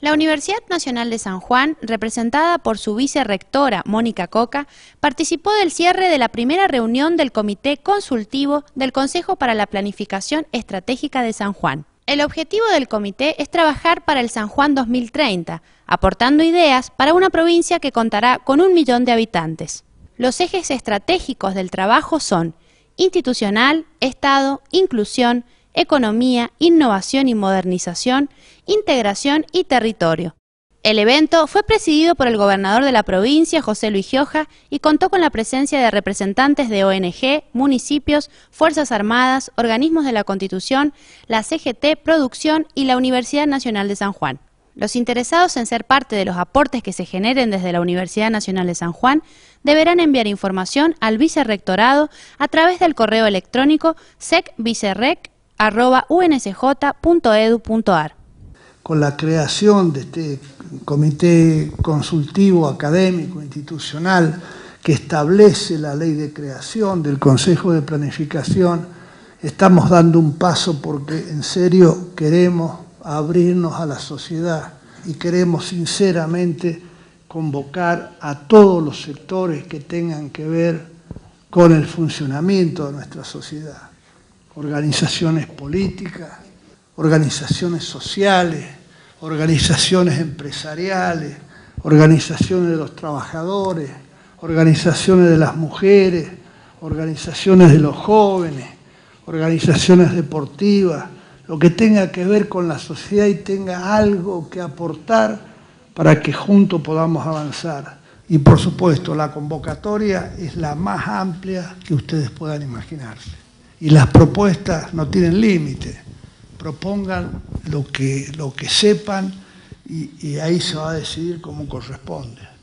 La Universidad Nacional de San Juan, representada por su vicerrectora Mónica Coca, participó del cierre de la primera reunión del Comité Consultivo del Consejo para la Planificación Estratégica de San Juan. El objetivo del comité es trabajar para el San Juan 2030, aportando ideas para una provincia que contará con 1 millón de habitantes. Los ejes estratégicos del trabajo son institucional, Estado, inclusión, economía, innovación y modernización, integración y territorio. El evento fue presidido por el gobernador de la provincia, José Luis Gioja, y contó con la presencia de representantes de ONG, municipios, Fuerzas Armadas, organismos de la Constitución, la CGT, Producción y la Universidad Nacional de San Juan. Los interesados en ser parte de los aportes que se generen desde la Universidad Nacional de San Juan deberán enviar información al vicerrectorado a través del correo electrónico secvicerrec@uncj.edu.ar. Con la creación de este comité consultivo académico institucional que establece la ley de creación del Consejo de Planificación, estamos dando un paso porque en serio queremos abrirnos a la sociedad y queremos sinceramente convocar a todos los sectores que tengan que ver con el funcionamiento de nuestra sociedad, organizaciones políticas, organizaciones sociales, organizaciones empresariales, organizaciones de los trabajadores, organizaciones de las mujeres, organizaciones de los jóvenes, organizaciones deportivas, lo que tenga que ver con la sociedad y tenga algo que aportar para que juntos podamos avanzar. Y por supuesto, la convocatoria es la más amplia que ustedes puedan imaginarse. Y las propuestas no tienen límite. Propongan lo que sepan y ahí se va a decidir cómo corresponde.